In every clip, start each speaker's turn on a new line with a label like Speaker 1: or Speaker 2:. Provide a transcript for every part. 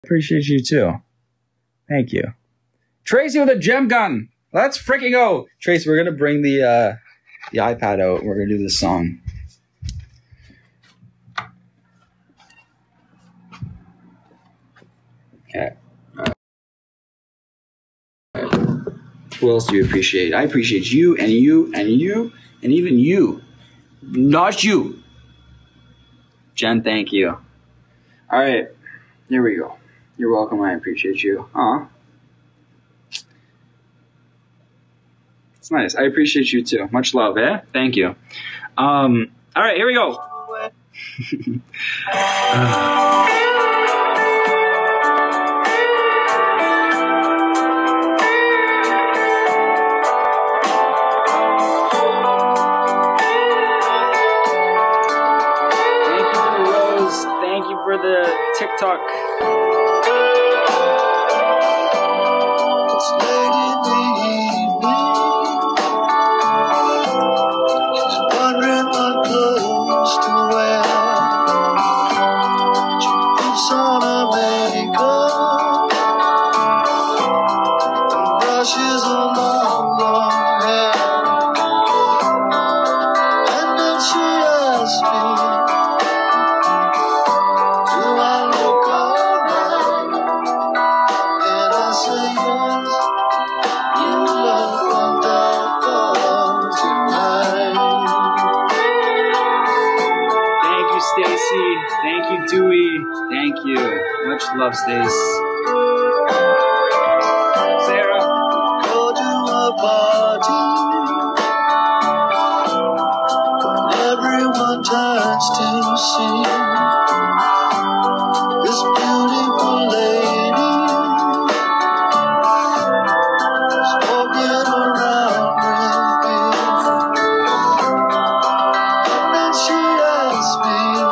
Speaker 1: Appreciate you too. Thank you. Tracy with a gem gun. Let's freaking go. Tracy, we're going to bring the iPad out. We're going to do this song. Okay. Who else do you appreciate? I appreciate you and you and you and even you. Not you. Jen, thank you. All right. There we go. You're welcome. I appreciate you. It's nice. I appreciate you too. Much love, eh? Thank you. All right, here we go. Thank you for the rose. Thank you for the TikTok. Love, Stace. Sarah. Go to a party. Everyone turns to see this beautiful lady walking around with me. And then she asked me,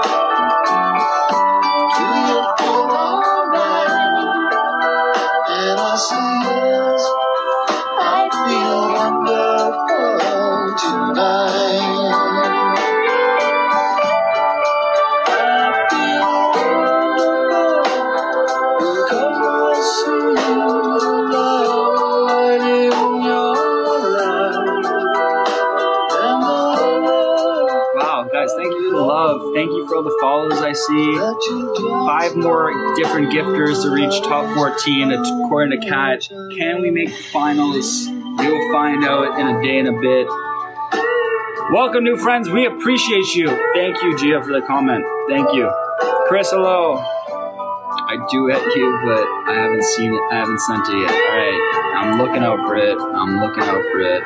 Speaker 1: thank you for all the follows I see. 5 more different gifters to reach top 14 according to Kat. Can we make the finals? You'll find out in a day and a bit. Welcome, new friends. We appreciate you. Thank you, Gia, for the comment. Thank you. Chris, hello. I do at you, but I haven't seen it. I haven't sent it yet. All right. I'm looking out for it. I'm looking out for it.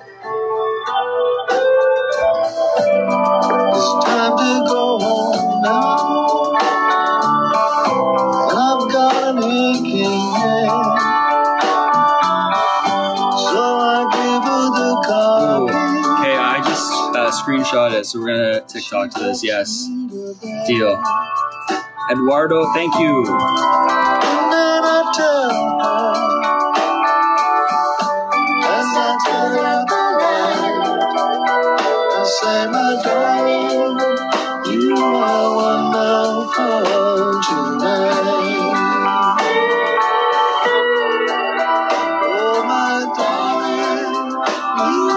Speaker 1: It's time to go home now. I've got an aching head, so I give her the copy. Okay, I just screenshot it, so we're gonna TikTok to this. Yes, deal. Eduardo, thank you. And then I tell her, as I tell her the light, I say, my darling, you are wonderful tonight. Oh, my darling, you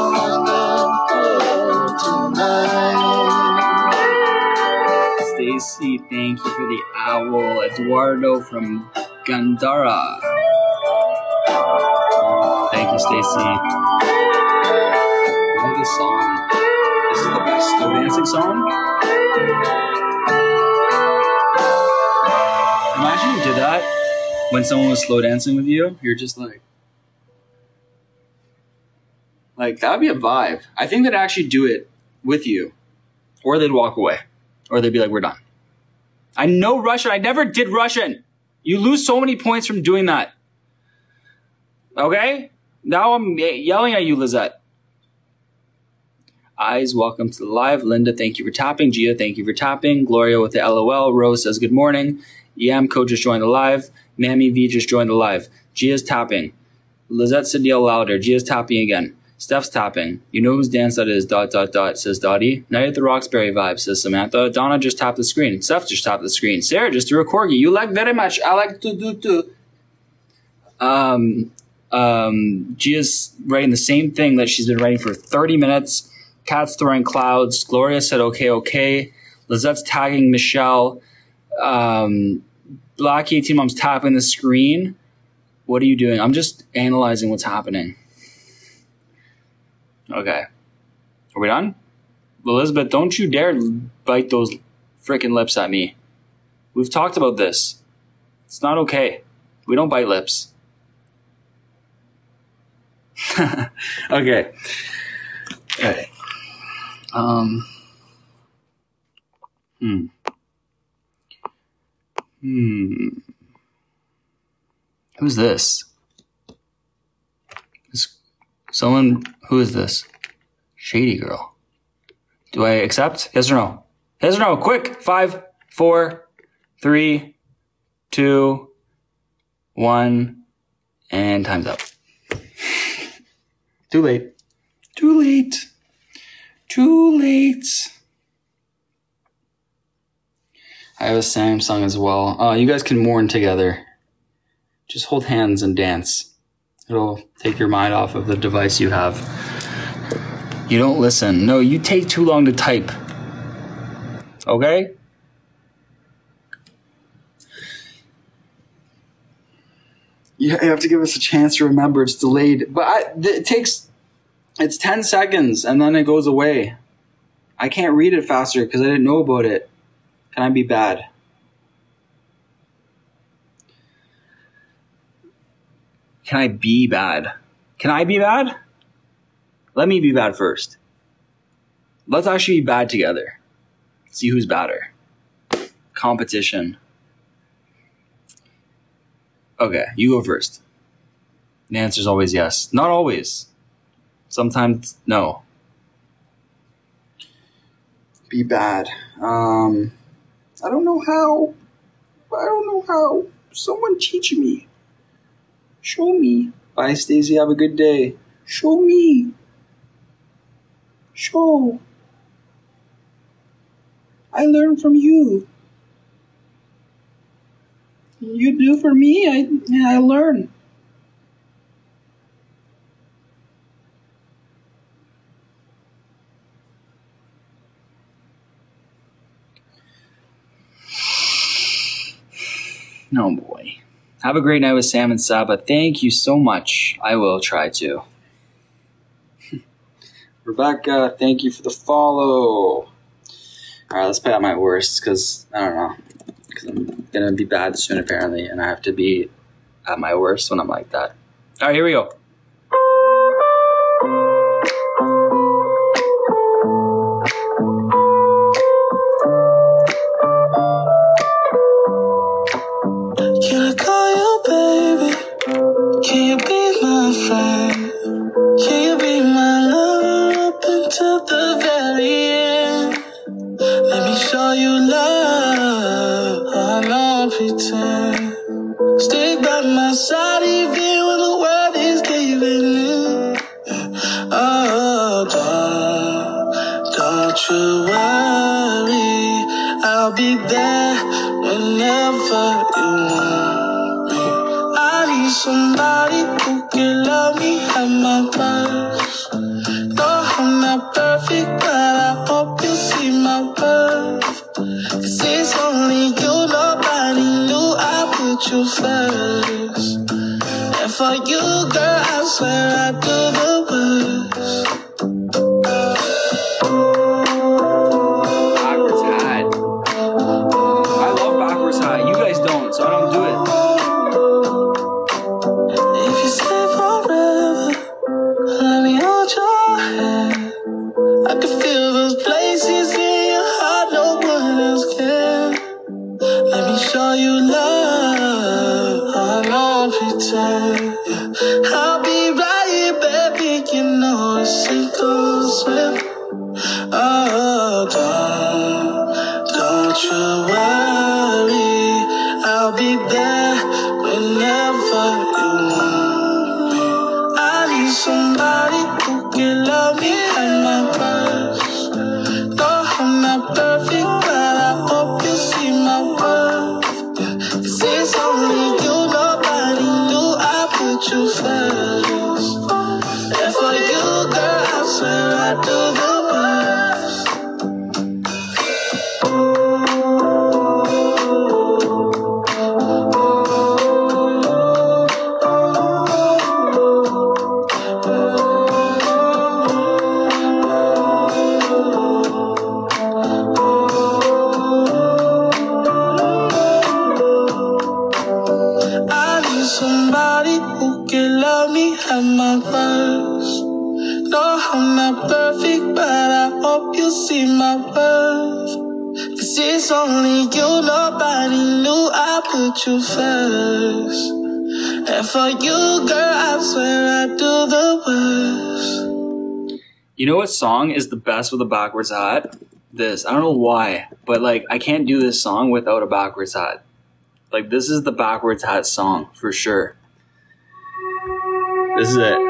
Speaker 1: are wonderful tonight. Stacy, thank you for the owl. Eduardo from Gandara. Thank you, Stacy. I love this song. This is the best slow dancing song. Imagine you did that when someone was slow dancing with you. You're just like that would be a vibe. I think they'd actually do it with you, or they'd walk away, or they'd be like, we're done. I know Russian. I never did Russian. You lose so many points from doing that. Okay? Now I'm yelling at you, Lizette. Eyes, welcome to the live. Linda, thank you for tapping. Gia, thank you for tapping. Gloria with the LOL. Rose says good morning. Yamco just joined the live. Mammy V just joined the live. Gia's tapping. Lizette said yell louder. Gia's tapping again. Steph's tapping. You know whose dance that is, ... says Dottie. Night at the Roxbury vibe, says Samantha. Donna just tapped the screen. Steph just tapped the screen. Sarah just threw a corgi. You like very much. I like to do too. Gia's writing the same thing that she's been writing for 30 minutes. Kat's throwing clouds. Gloria said, okay. Lizette's tagging Michelle. Black 18 Mom's tapping the screen. What are you doing? I'm just analyzing what's happening. Okay. Are we done? Elizabeth, don't you dare bite those freaking lips at me. We've talked about this. It's not okay. We don't bite lips. Okay. Who's this? Someone, who is this? Shady girl. Do I accept? Yes or no? Yes or no? Quick. 5, 4, 3, 2, 1, and time's up. Too late. Too late. Too late. I have a Samsung as well. You guys can mourn together. Just hold hands and dance. It'll take your mind off of the device you have. You don't listen. No, you take too long to type. Okay? You have to give us a chance to remember it's delayed. But it's 10 seconds and then it goes away. I can't read it faster because I didn't know about it. Can I be bad? Can I be bad? Can I be bad? Let me be bad first. Let's actually be bad together. See who's badder. Competition. Okay, you go first. The answer's always yes. Not always. Sometimes no. Be bad. I don't know how. Someone teach me. Show me. Bye, Stacey. Have a good day. Show me. Show. I learn from you. You do for me, I learn. Oh boy. Have a great night with Sam and Saba. Thank you so much. I will try to. Rebecca, thank you for the follow. All right, let's play out my worst because I don't know. Because I'm going to be bad soon apparently, and I have to be at my worst when I'm like that. All right, here we go.
Speaker 2: Can I call you baby? Can you be my friend? Can you be my lover up until the very end? Let me show you love. I don't pretend. Stick by my side even when the world is giving in. Oh, don't you worry. I'll be there whenever you want me. I need somebody who can love me at my worst. No, I'm not perfect, but I hope you see my worth. 'Cause it's only you, nobody knew I put you first. And for you, girl, I swear I do the worst.
Speaker 1: Backwards hat. I love backwards hat. You guys don't, so I don't do it.
Speaker 2: If you stay forever, let me hold your hand. I can feel those places in your heart no one else can. Let me show you love. I don't pretend. I'll be right here, baby. You know it's sink or swim. Oh, don't you worry. I'll be there whenever you want me. I need somebody who at my worst. No, I'm not perfect, but I hope you see my worth. 'Cause it's only you, nobody knew I put you first. And for you, girl, I swear I do the worst.
Speaker 1: You know what song is the best with a backwards hat? This. I don't know why, but like I can't do this song without a backwards hat. Like this is the backwards hat song for sure. This is it.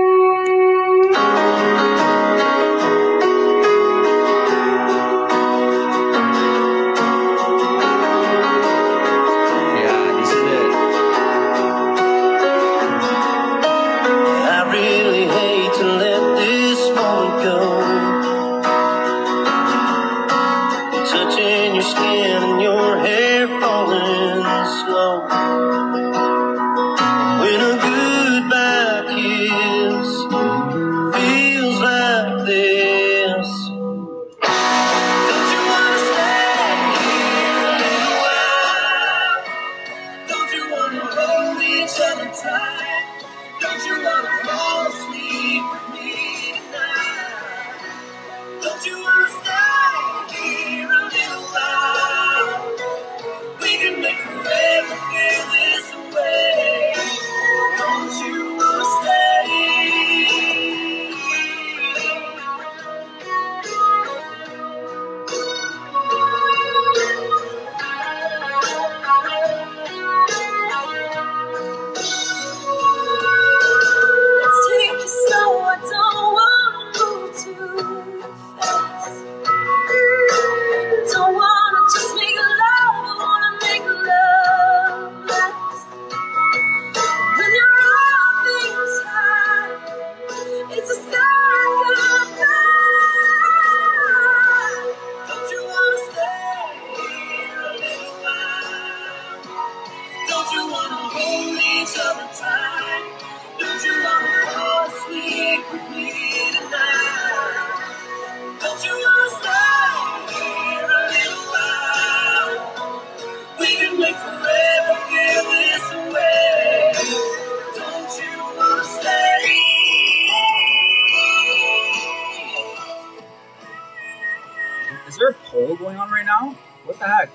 Speaker 1: Is there a poll going on right now? What the heck?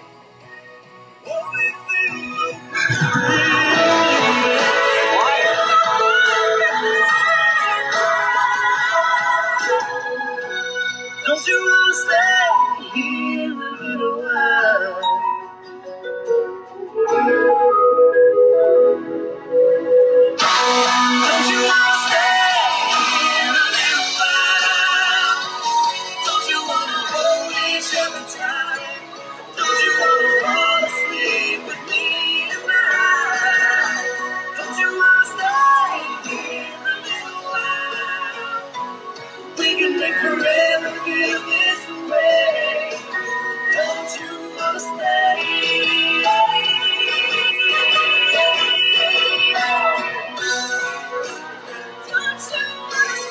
Speaker 2: Don't you want to stay here a little while? Don't you want to stay here a little while? Don't you want to hold each other tight? Don't you want to fall asleep with me tonight? Don't you want to stay here a little while? We can make forever feel this way. Don't you want to stay? Don't you want to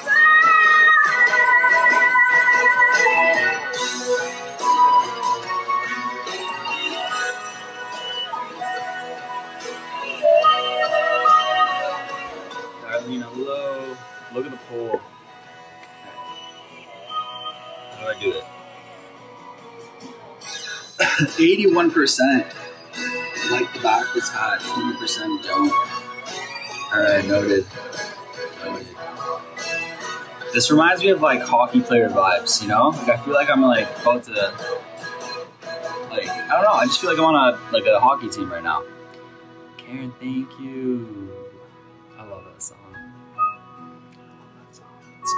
Speaker 1: Darlene, hello. Look at the poll. How do I do it? 81% like the backwards hat, 20% don't. Alright, noted. This reminds me of like hockey player vibes, you know? Like I feel like I'm like about to, like, I don't know, I just feel like I'm on a hockey team right now. Karen, thank you. I love that song. It's so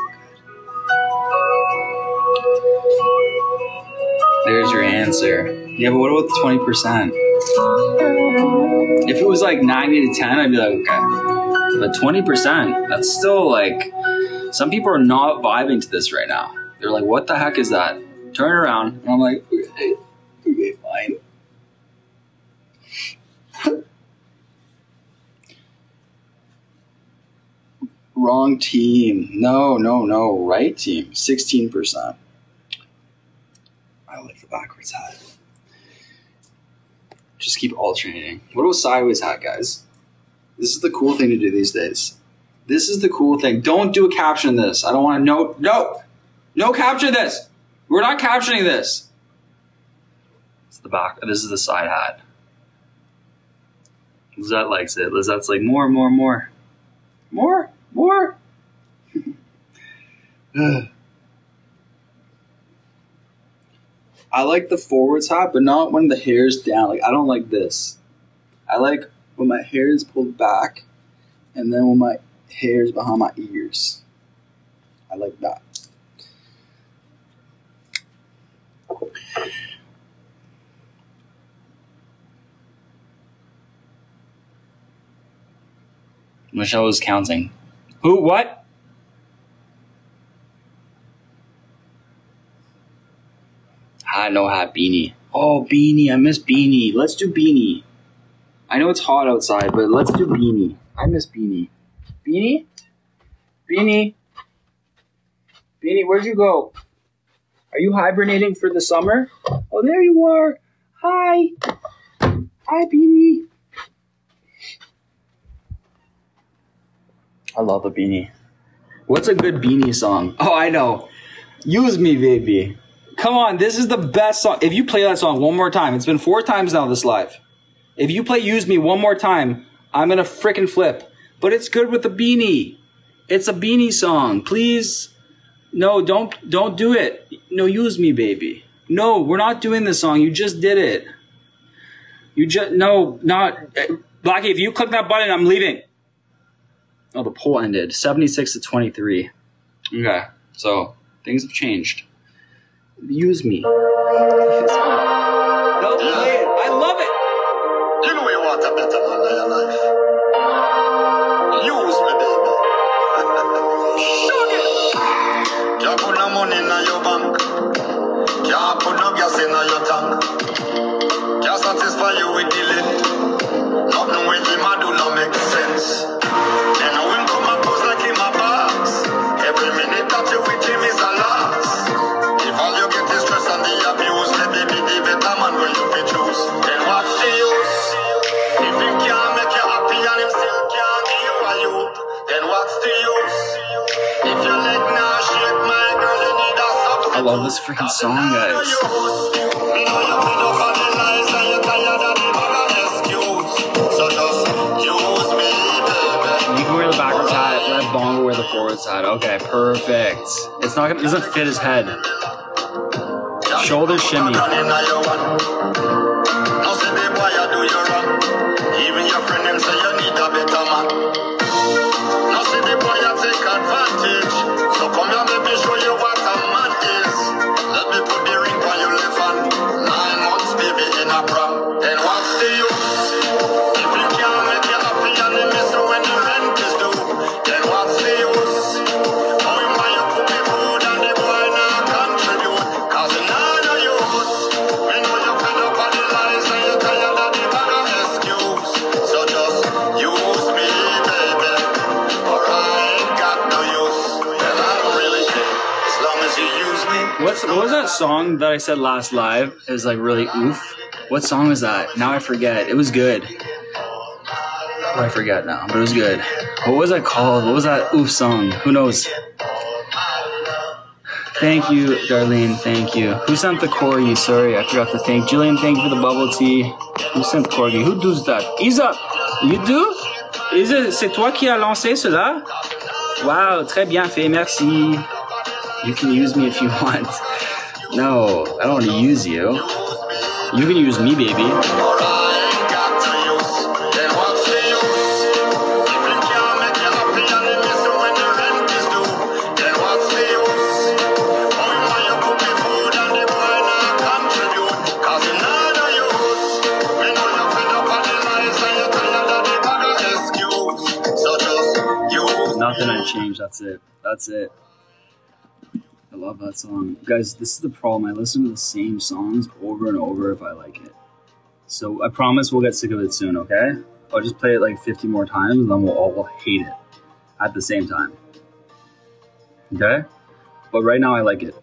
Speaker 1: good. There's your answer. Yeah, but what about the 20%? If it was like 90 to 10, I'd be like, okay. But 20%, that's still like, some people are not vibing to this right now. They're like, what the heck is that? Turn around. And I'm like, okay, fine. Wrong team. No. Right team. 16%. I like the backwards hat. Just keep alternating. What about sideways hat, guys? This is the cool thing to do these days. This is the cool thing. Don't do a caption this. I don't want to no caption this. We're not captioning this. It's the back. This is the side hat. Lizette likes it. Lizette's like, more. I like the forwards hat, but not when the hair's down. Like, I don't like this. I like when my hair is pulled back and then when my hair is behind my ears. I like that. Michelle was counting. Who? What? Hat, no hat, beanie. Oh, beanie. I miss beanie. Let's do beanie. I know it's hot outside, but let's do beanie. I miss beanie. Beanie? Beanie? Beanie, where'd you go? Are you hibernating for the summer? Oh, there you are. Hi. Hi, Beanie. I love a beanie. What's a good beanie song? Oh, I know. Use Me, Baby. Come on, this is the best song. If you play that song one more time, it's been 4 times now this live. If you play Use Me one more time, I'm gonna frickin' flip. But it's good with the beanie. It's a beanie song. Please. No, don't do it. No, Use Me, Baby. No, we're not doing this song. You just did it. No, not. Blackie, if you click that button, I'm leaving. Oh, the poll ended. 76-23. Okay, so things have changed. Use Me. Don't play it. I love it.
Speaker 2: You know you want a better man in your life. Use me, baby. Can't put no money in your bank. Can't put no gas in your tank. Can't satisfy you with the lid. Nothing with him I do not make sense. Then I will come and pose like him a box. Every minute that you with him is a loss. If all you get is stress and the abuse, let me be the better man when you be choose. Then what's the use? If he can't make you happy and him still can't give you a youth, then what's the use? If your leg now shake, my girl, you need a substitute.
Speaker 1: I love this freaking song, guys. You can wear the backwards hat, let Bongo wear the forwards hat. Okay, perfect. It's not gonna, it doesn't fit his head. Shoulder shimmy.
Speaker 2: Even your friend them say you need a better man. Now see the boy you take advantage. So come here, let me show you what a man is. Let me put the ring on your left hand. 9 months, baby, in a prom. Then what's the use? If you can't make you happy and you miss you when the rent is due, then what's the use? Oh, you want you cook me food and the boy now contribute. Cause it's not no use. We know you're fed up on the lies and you're tired of the bag of excuse. So just use me, baby, or I ain't got no use. And I don't really care, as long as you use me.
Speaker 1: What was that song that I said last live? It was like really oof. What song was that? Now I forget. It was good. Oh, I forget now, but it was good. What was that called? What was that oof song? Who knows? Thank you, Darlene. Thank you. Who sent the corgi? Sorry, I forgot to thank. Jillian, thank you for the bubble tea. Who sent corgi? Who does that? Isa, you do? Isa, c'est toi qui as lancé cela? Wow, très bien fait, merci. You can use me if you want. No, I don't want to use you. You can use me, baby. Nothing I changed. That's it. That's it. I love that song. Guys, this is the problem. I listen to the same songs over and over if I like it. So I promise we'll get sick of it soon, okay? I'll just play it like 50 more times and then we'll all hate it at the same time. Okay? But right now I like it.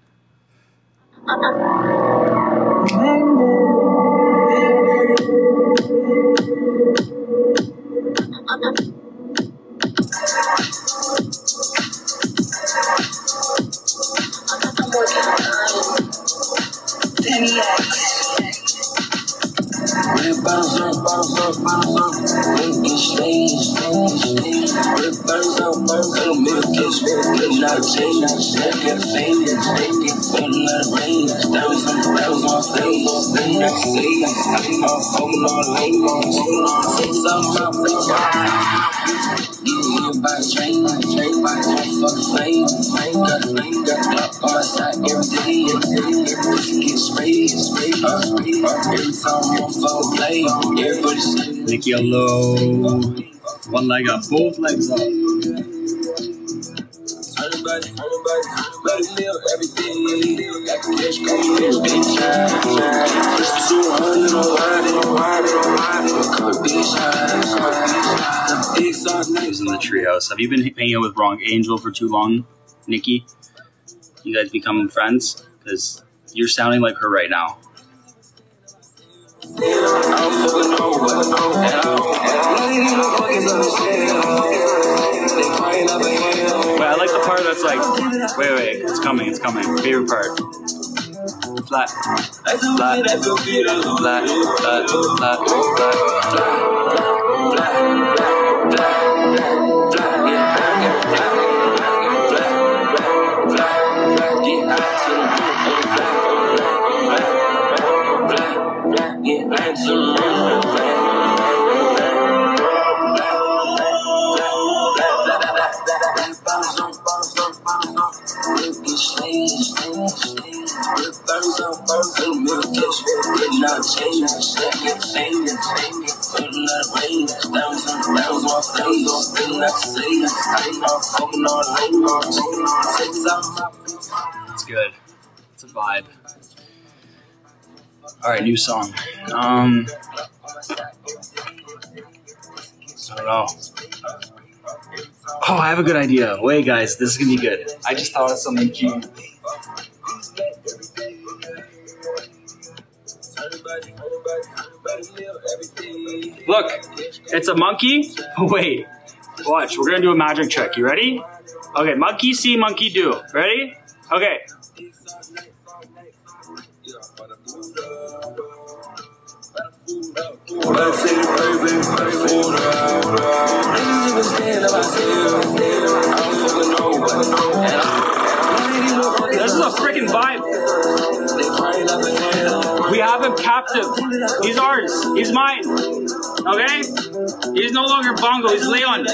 Speaker 1: Nicky Yellow. One leg up, both legs up. Who's in the treehouse? Have you been hanging out with Wrong Angel for too long, Nikki? You guys becoming friends? Because you're sounding like her right now. But I like the part that's like, wait, it's coming. Favorite part. Flat, flat, flat, flat, flat, flat, It's good. It's a vibe. Alright, new song. I don't know. Oh, I have a good idea. Wait, guys, this is gonna be good. I just thought of something cute. Look, it's a monkey. Wait, watch. We're gonna do a magic trick. You ready? Okay, monkey see, monkey do. Ready? Okay. This is a freaking vibe. We have him captive. He's ours. He's mine. Okay? He's no longer Bongo. He's Leon.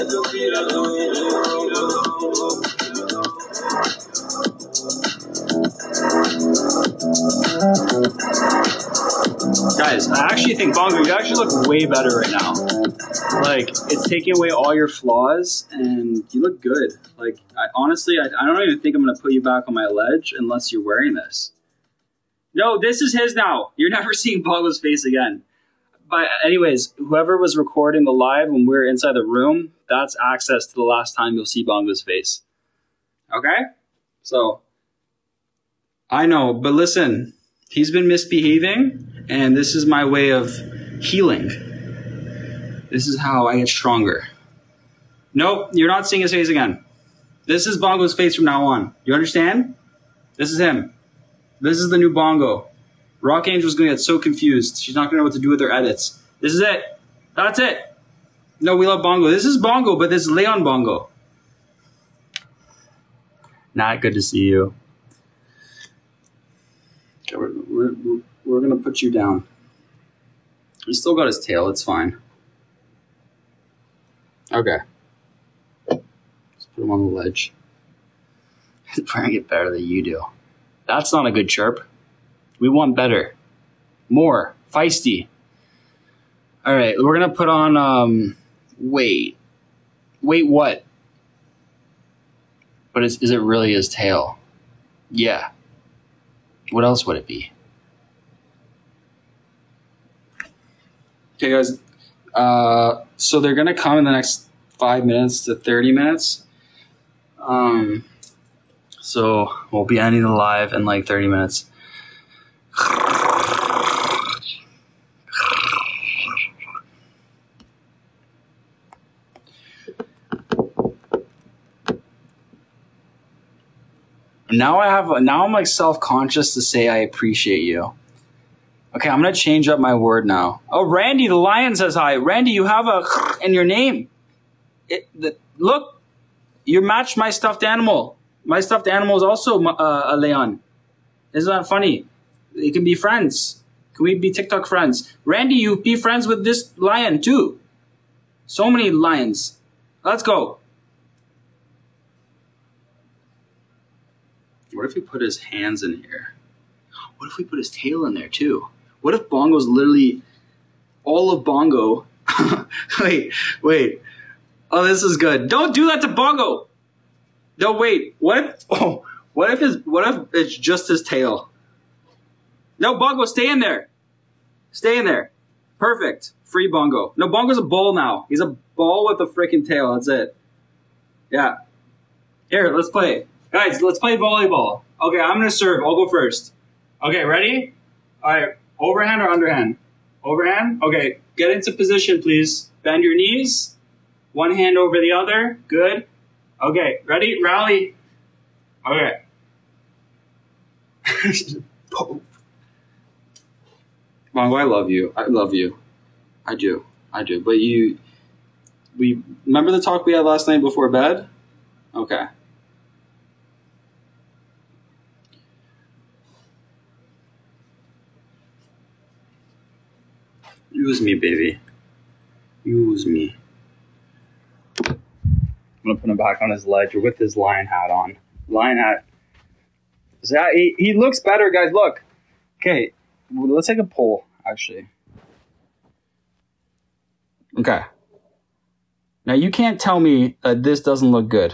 Speaker 1: Guys, I actually think, Bongo, you actually look way better right now. Like, it's taking away all your flaws, and you look good. Like, honestly, I don't even think I'm going to put you back on my ledge unless you're wearing this. No, this is his now. You're never seeing Bongo's face again. But anyways, whoever was recording the live when we were inside the room, that's access to the last time you'll see Bongo's face. Okay? So, I know, but listen, he's been misbehaving, and this is my way of healing. This is how I get stronger. Nope, you're not seeing his face again. This is Bongo's face from now on. You understand? This is him. This is the new Bongo. Rock Angel's gonna get so confused. She's not gonna know what to do with her edits. This is it. That's it. No, we love Bongo. This is Bongo, but this is Leon Bongo. Not good to see you. Okay, we're gonna put you down. He's still got his tail. It's fine. Okay. Let's put him on the ledge. He's trying to get better than you do. That's not a good chirp. We want better. More. Feisty. All right, we're going to put on, wait. Wait, what? But is it really his tail? Yeah. What else would it be? Okay, guys. So they're going to come in the next 5 minutes to 30 minutes. So we'll be ending the live in like 30 minutes. Now I'm like self-conscious to say I appreciate you. Okay, I'm going to change up my word now. Oh, Randy, the lion says hi. Randy, you have a in your name. Look, you matched my stuffed animal. My stuffed animal is also a Leon. Isn't that funny? They can be friends. Can we be TikTok friends? Randy, you be friends with this lion too. So many lions. Let's go. What if we put his hands in here? What if we put his tail in there too? What if Bongo's literally all of Bongo? wait. Oh, this is good. Don't do that to Bongo. No, wait. What if it's just his tail? No, Bongo, stay in there. Stay in there. Perfect. Free Bongo. No, Bongo's a ball now. He's a ball with a freaking tail. That's it. Yeah. Here, let's play. Guys, let's play volleyball. Okay, I'm going to serve. I'll go first. Okay, ready? All right. Overhand or underhand? Overhand? Okay, get into position, please. Bend your knees. One hand over the other. Good. Okay, ready? Rally. Okay. Bongo, I love you. I love you. I do. But we remember the talk we had last night before bed? Okay. Use me, baby. Use me. I'm going to put him back on his ledge with his lion hat on. Lion hat. So he looks better, guys. Look. Okay. Let's take a poll, actually. Okay. Now, you can't tell me that this doesn't look good.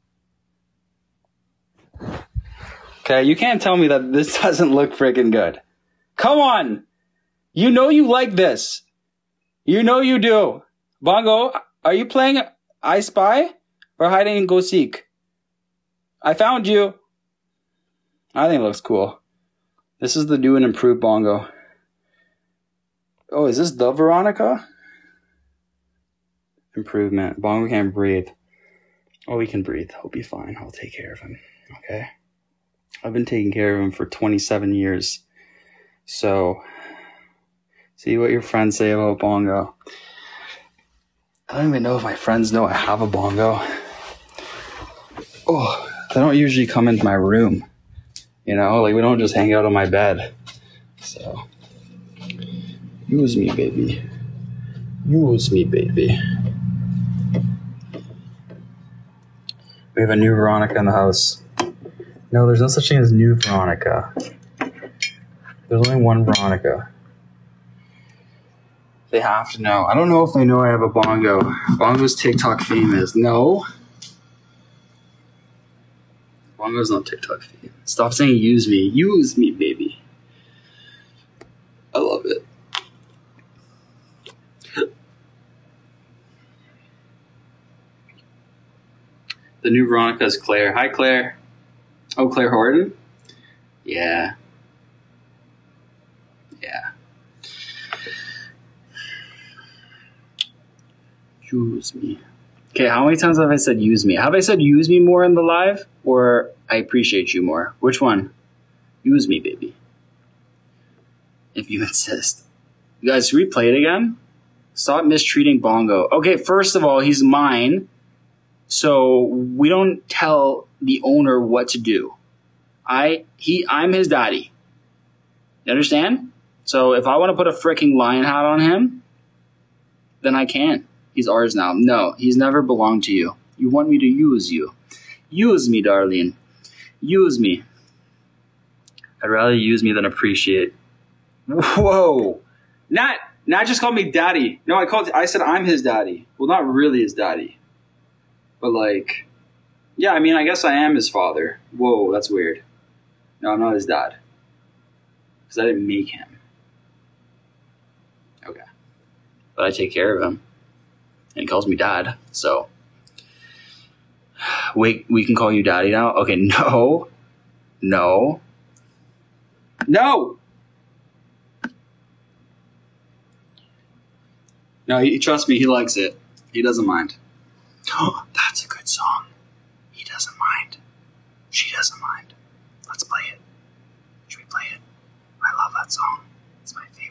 Speaker 1: Okay? You can't tell me that this doesn't look freaking good. Come on! You know you like this. You know you do. Bongo, are you playing I Spy or hiding and go seek? I found you. I think it looks cool. This is the new and improved Bongo. Oh, is this the Veronica? Improvement. Bongo can't breathe. Oh, he can breathe. He'll be fine. I'll take care of him. Okay? I've been taking care of him for 27 years. So, see what your friends say about Bongo. I don't even know if my friends know I have a Bongo. Oh, they don't usually come into my room. You know, like we don't just hang out on my bed. So, use me, baby. Use me, baby. We have a new Veronica in the house. No, there's no such thing as new Veronica. There's only one Veronica. They have to know. I don't know if they know I have a Bongo. Bongo's TikTok famous. No. Bongo's not TikTok famous. Stop saying use me. Use me, baby. I love it. The new Veronica is Claire. Hi, Claire. Oh, Claire Horton? Yeah. Yeah. Use me. Okay, how many times have I said use me? Have I said use me more in the live or I appreciate you more? Which one? Use me, baby. If you insist. You guys, should we play it again? Stop mistreating Bongo. Okay, first of all, he's mine. So we don't tell the owner what to do. I'm his daddy. You understand? So if I want to put a freaking lion hat on him, then I can. He's ours now. No, he's never belonged to you. You want me to use you. Use me, darling. Use me. I'd rather use me than appreciate. Whoa. Not just call me daddy. No, I said I'm his daddy. Well, not really his daddy. But like, yeah, I mean, I guess I am his father. Whoa, that's weird. No, I'm not his dad. Because I didn't make him. Okay. But I take care of him. And he calls me dad, so. Wait, we can call you daddy now? Okay, no. No. No! No, trust me, he likes it. He doesn't mind. Oh, that's a good song. He doesn't mind. She doesn't mind. Let's play it. Should we play it? I love that song. It's my favorite.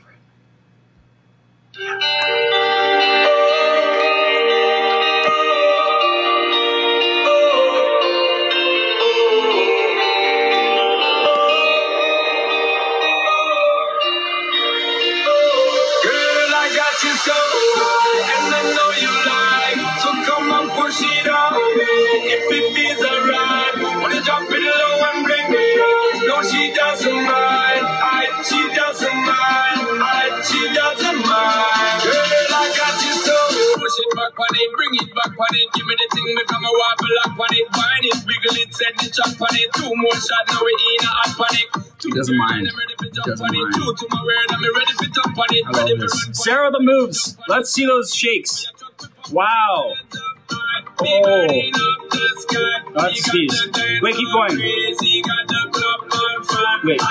Speaker 2: So, and I know you like, so come on, push it on me. If it feels alright, wanna drop it low and bring me up. No, she doesn't mind, she doesn't mind, she doesn't mind. Girl, I got you so. Push it back on it, bring it back on it. Give me the thing, become a wobble up on it. Wine it, wiggle it, set the chop on it. 2 more shots, now we in a hot panic.
Speaker 1: He doesn't mind. He doesn't mind. I love this. Sarah, the moves. Let's see those shakes. Wow. Oh. That's sneeze. Wait, keep going. Wait.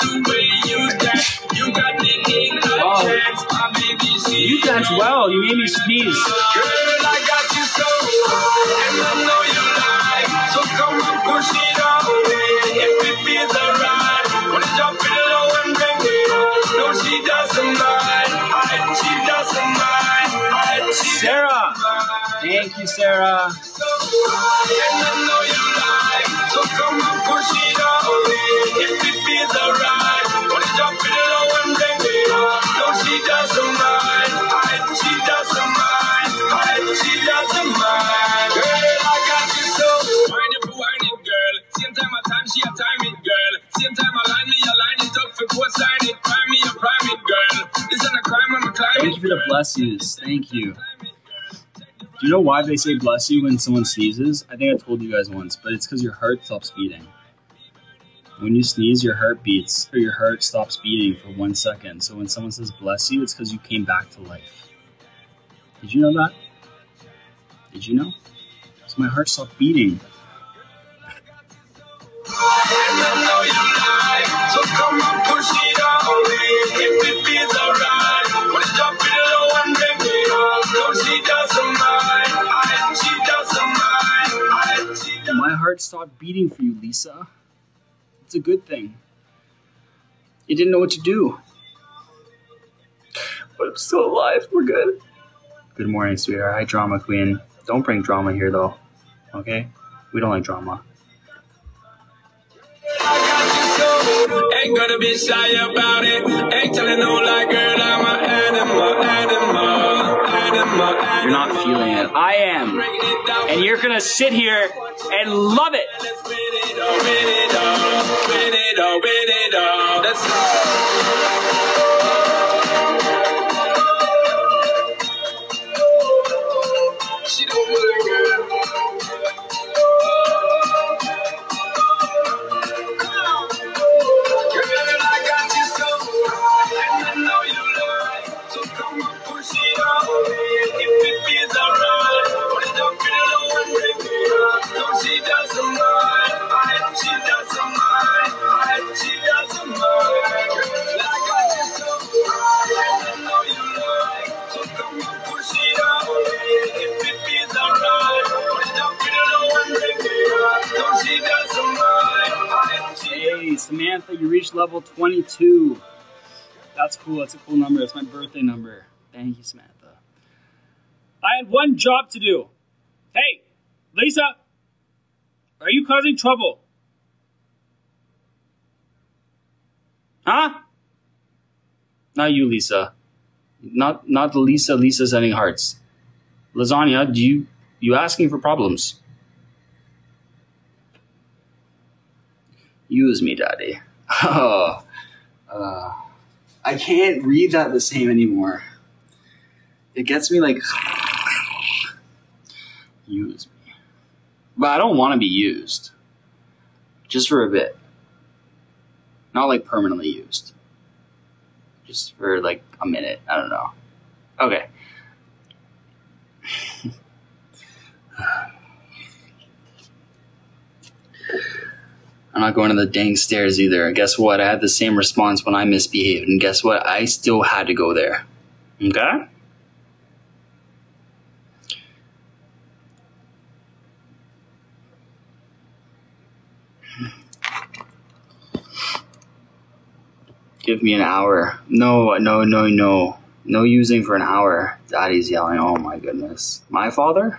Speaker 1: Oh. You dance well. You made me sneeze.
Speaker 2: Girl, I got you so, and I know you like, so come on, push it on me. If it feels alright, wanna drop it low and bring it up. No, she doesn't mind, she doesn't mind,
Speaker 1: Sarah. Thank you, Sarah.
Speaker 2: So, and I know you like, so come on, push it on me. If it feels alright, wanna drop it low and bring it up. No, she doesn't mind, she doesn't mind, she doesn't mind. Girl, I got you so. Wine it for wine it, girl. Same time I time, she a time it, girl. Same time I line me, I line it up for co-sign it. Prime me, I prime it, girl. This ain't a crime, I'm a climb it.
Speaker 1: Thank you for the bless yous. Thank you. Do you know why they say bless you when someone sneezes? I think I told you guys once, but it's because your heart stops beating. When you sneeze, your heart beats, or your heart stops beating for 1 second. So when someone says bless you, it's because you came back to life. Did you know that? Did you know? So my heart stopped beating. My heart stopped beating for you, Lisa. It's a good thing. You didn't know what to do. But I'm still alive. We're good. Good morning, sweetheart. Hi, drama queen. Don't bring drama here, though. Okay? We don't like drama.
Speaker 2: Ain't gonna be shy about it. Ain't telling no lie, girl. I'm an animal.
Speaker 1: You're not feeling it. I am. And you're gonna sit here and love it.
Speaker 2: She don't mind, girl.
Speaker 1: Hey, Samantha, you reached level 22. That's cool. That's a cool number. That's my birthday number. Thank you, Samantha. I had one job to do. Hey, Lisa, are you causing trouble? Huh? Not you, Lisa. Not the Lisa sending hearts. Lasagna, you asking for problems? Use me, daddy. Oh, I can't read that the same anymore. It gets me like, use me. But I don't want to be used. Just for a bit. Not like permanently used. Just for like a minute. I don't know. Okay. I'm not going to the dang stairs either. And guess what? I had the same response when I misbehaved. And guess what? I still had to go there. Okay? Give me an hour. No. No using for an hour. Daddy's yelling. Oh my goodness. My father?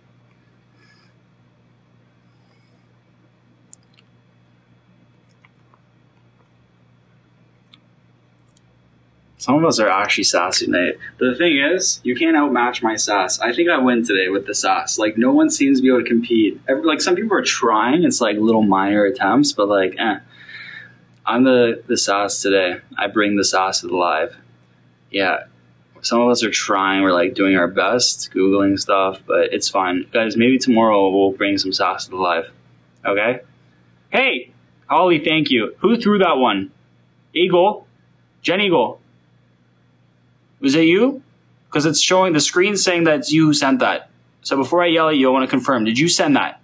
Speaker 1: Some of us are actually sassy tonight. But the thing is, you can't outmatch my sass. I think I win today with the sass. Like, no one seems to be able to compete. Like, some people are trying. It's like little minor attempts, but like, I'm the sass today. I bring the sass to the live. Yeah. Some of us are trying. We're like doing our best, Googling stuff, but it's fine. Guys, maybe tomorrow we'll bring some sass to the live. Okay? Hey! Holly, thank you. Who threw that one? Eagle? Jen Eagle. Was it you? Because it's showing, the screen saying that it's you who sent that. So before I yell at you, I want to confirm. Did you send that?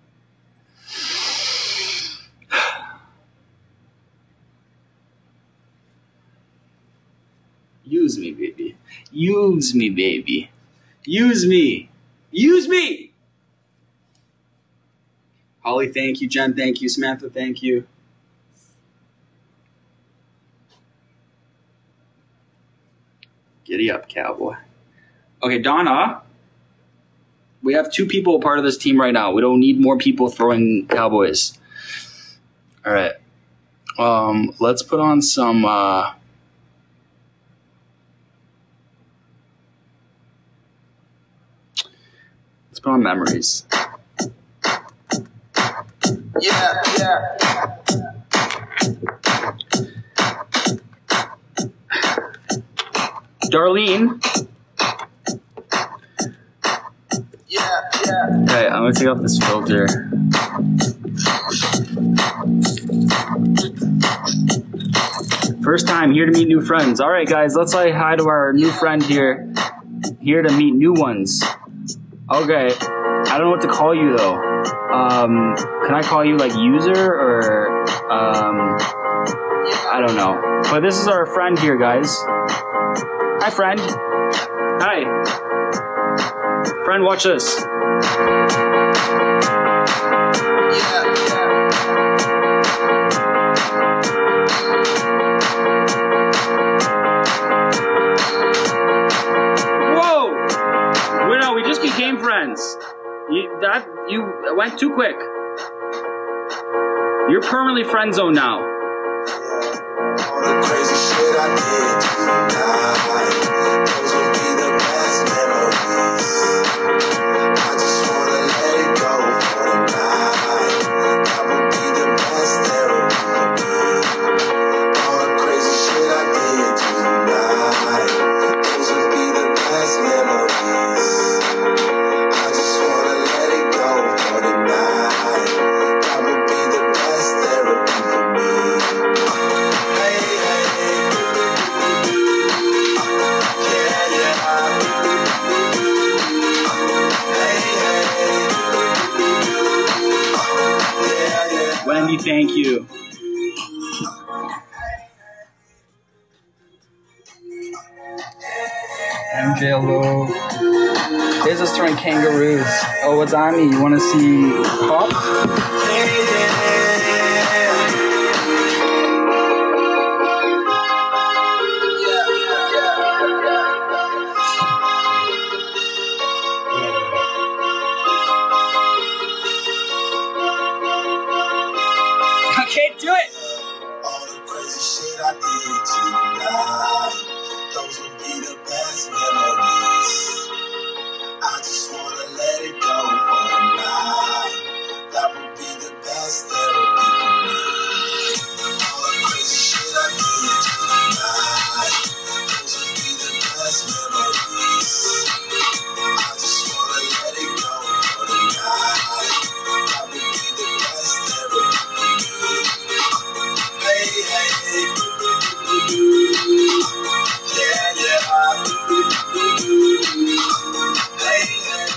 Speaker 1: Use me, baby. Use me, baby. Use me. Use me! Holly, thank you. Jen, thank you. Samantha, thank you. Giddy up, cowboy. Okay, Donna. We have 2 people part of this team right now. We don't need more people throwing cowboys. All right. Let's put on some... let's put on memories. Yeah. Darlene. Yeah. Okay, I'm gonna take off this filter. First time here to meet new friends. All right, guys, let's say hi to our new friend here. Here to meet new ones. Okay, I don't know what to call you though. Can I call you like user or I don't know. But this is our friend here, guys. Hi, friend. Hi. Friend, watch this. Whoa! Well, no, we just became friends. You went too quick. You're permanently friend zone now. All the crazy shit I did tonight, those will be the best memories. I just wanna let it go for the night. That would be the best therapy for me. All the crazy shit I did tonight, those will be the best memories. I just wanna let it go for the night. That would be the best therapy for me. Wendy, thank you. MJ, hello. There's us throwing kangaroos. Oh, what's on me? You want to see Pop? I can't do it. All the crazy shit I did tonight, those would be the best memories. I just wanna let it go for the night. That would be the best therapy for me. All the crazy shit I did tonight, those would be the best memories. I just wanna let it go for the night. That would be the best therapy for me. Hey, hey, hey. Yeah, yeah. Hey, hey.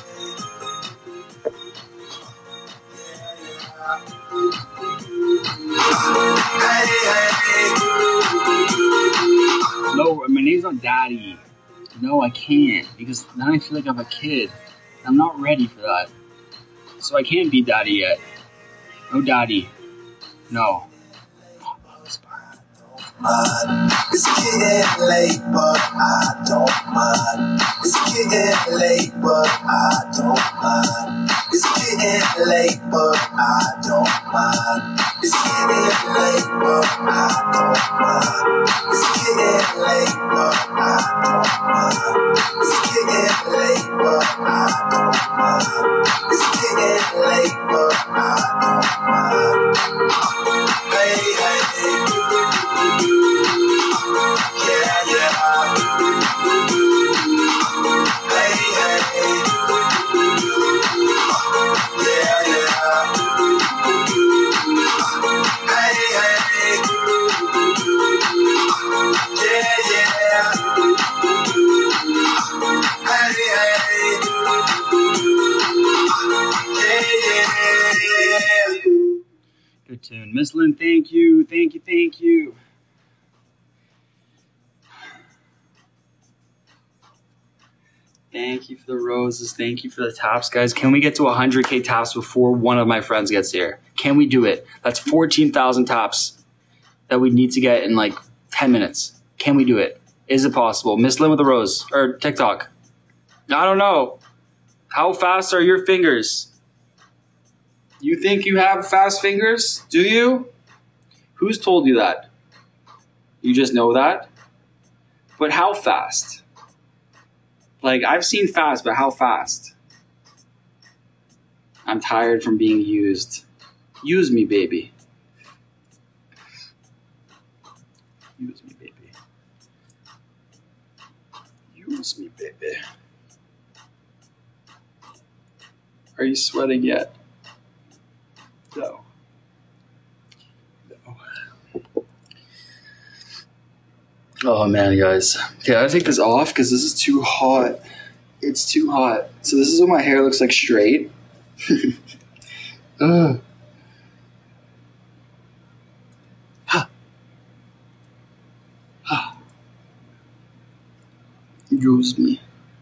Speaker 1: No, my name's not Daddy. No, I can't, because then I feel like I'm a kid. I'm not ready for that. So I can't be Daddy yet. No Daddy. No.
Speaker 2: mind. It's getting late, but I don't mind. It's getting late, but I don't mind. It's getting late, but I don't mind. It's getting late, but I don't mind. It's getting late, but I don't mind. It's getting late, but I don't mind. It's getting late, but I don't mind. Hey, hey, yeah, yeah. Hey, hey, yeah, yeah. Hey, hey, yeah, yeah. Hey, hey, yeah, yeah.
Speaker 1: Good tune. Miss Lynn, thank you. Thank you, thank you. Thank you for the roses. Thank you for the taps, guys. Can we get to 100K taps before one of my friends gets here? Can we do it? That's 14,000 taps that we need to get in like 10 minutes. Can we do it? Is it possible? Miss Lynn with the rose or TikTok. I don't know. How fast are your fingers? You think you have fast fingers? Do you? Who's told you that? You just know that? But how fast? Like, I've seen fast, but how fast? I'm tired from being used. Use me, baby. Use me, baby. Use me, baby. Are you sweating yet? No. No. Oh man, guys. Okay, I gotta take this off because this is too hot. It's too hot. So this is what my hair looks like straight. Ugh. Ha. Ha. Use me.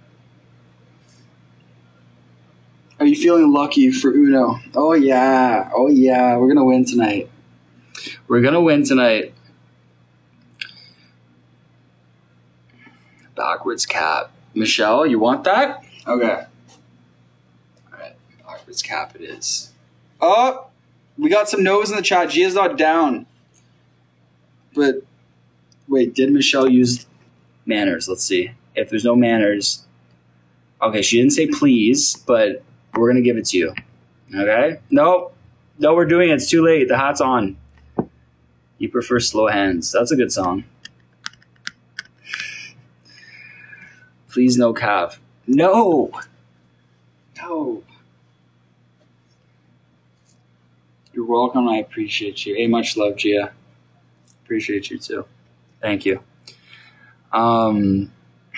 Speaker 1: Are you feeling lucky for Uno? Oh yeah. Oh yeah. We're gonna win tonight. We're gonna win tonight. Backwards cap. Michelle, you want that? Okay. Alright, backwards cap it is. Oh! We got some no's in the chat. Gia's not down. But, wait, did Michelle use manners? Let's see. If there's no manners. Okay, she didn't say please, but we're going to give it to you. Okay? No. No, we're doing it. It's too late. The hat's on. You prefer slow hands. That's a good song. Please no Cav. No. No. You're welcome. I appreciate you. Hey, much love, Gia. Appreciate you too. Thank you. Oh,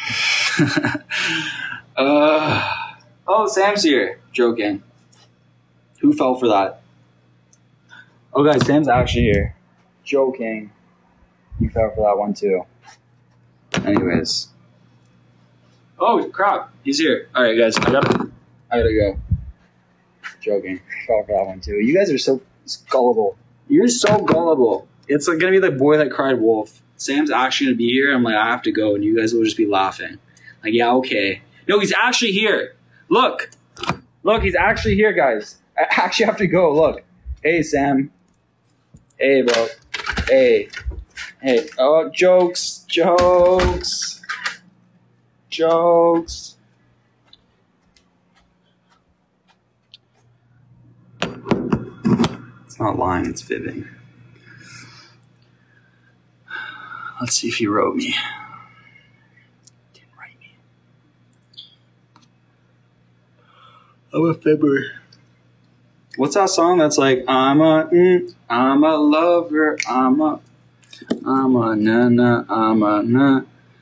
Speaker 1: Sam's here. Joking. Who fell for that? Oh, guys, Sam's actually here. Joking. You fell for that one too. Anyways. Oh, crap. He's here. All right, guys. I gotta go. Joking. Fell for that one too. You guys are so gullible. You're so gullible. It's like gonna be the boy that cried wolf. Sam's actually gonna be here. I'm like, I have to go, and you guys will just be laughing. Like, yeah, okay. No, he's actually here. Look. Look, he's actually here, guys. I actually have to go. Look. Hey, Sam. Hey, bro. Hey. Hey. Oh, jokes. Jokes. Jokes. It's not lying, it's fibbing. Let's see if he wrote me. Didn't write me. I'm a fibber. What's that song that's like, I'm a lover, I'm a na-na, I'm a na.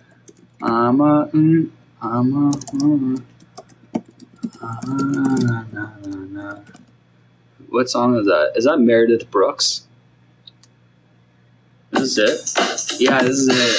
Speaker 1: What song is that? Is that Meredith Brooks? This is it? Yeah, this is it.